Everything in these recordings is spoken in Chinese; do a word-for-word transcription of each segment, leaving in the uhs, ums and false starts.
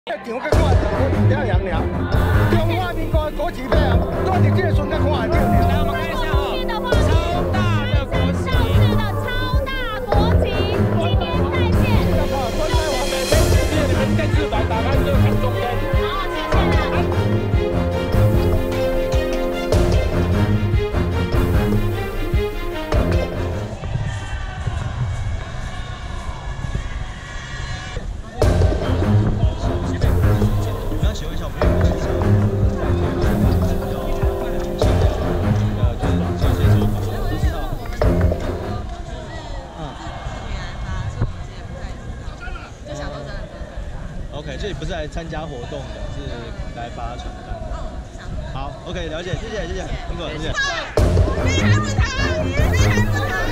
场搁看着我表扬了，中华民国国旗表扬，我伫这个瞬间看到了。来，我们看一下哦，超大的国旗，上市的超大国旗，今天在线。关在我每天只是你们电视版打开就看中间。好，谢谢了。 OK， 这里不是来参加活动的，是来发传单。好 ，OK， 了解，谢谢，谢谢，苹果，谢谢。你还不逃？你还不逃？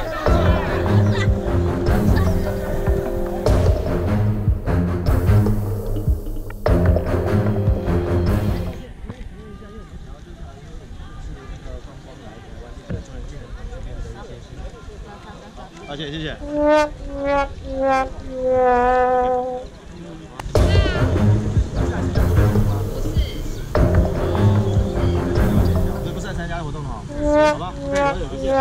而且谢谢。这不是来参加活动的哈，好吧？可以了解，谢谢。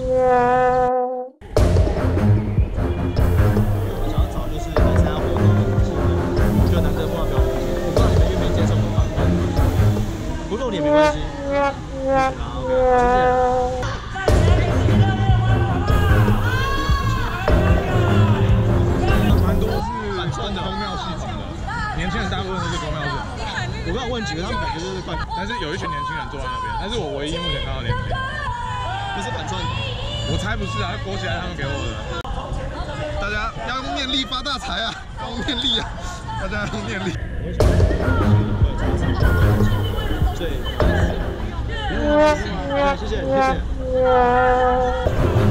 我想要找就是来参加活动的，就难得碰到表演，我不知道你们愿不愿意接受我访问，不露脸没关系。好 ，OK， 谢谢。 真的宫庙戏曲的，年轻人大部分都是宫庙戏。 我刚问几个，他们感觉就是怪， 但是有一群年轻人坐在那边，但是我唯一目前看到年轻人， 不是反串， 我才不是啊，国旗还是他们给我的。大家要用念力发大财啊，要用念力啊，大家要用念力。 对，谢谢谢谢。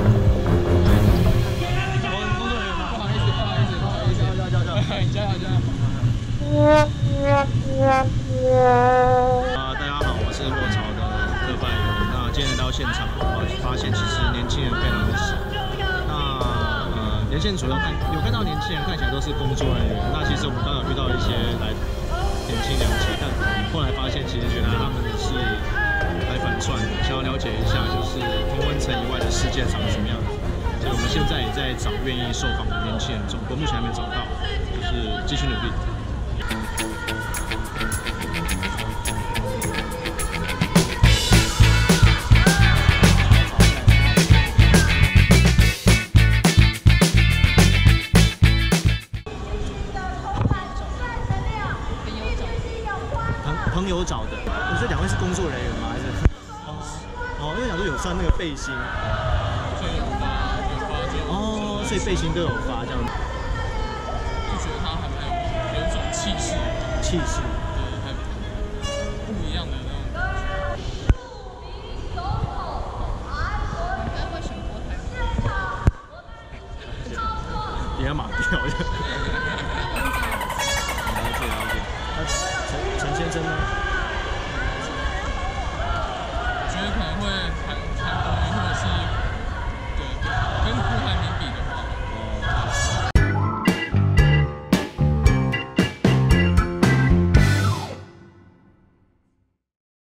啊，大家好，我是落潮的特派员。那今天来到现场，我发现其实年轻人非常的少。那呃，连线主要看有看到年轻人看起来都是工作人员。那其实我们刚好遇到一些来年轻两期，但后来发现其实原来他们是来反串的，想要了解一下就是同温层以外的世界长什么样子。所以我们现在也在找愿意受访的年轻人中，不过目前还没找到，就是继续努力。 朋友找的，你说两位是工作人员吗？还是？哦，哦，因为想说有穿那个背心， 所以有发有发这种， 哦，所以背心都有发这样子， 就觉得他还蛮有有一种气势， 气势， 对，还不一样的那种感觉。应该会选国台吗？ 也要码掉的。了解了解，那陈陈先生呢？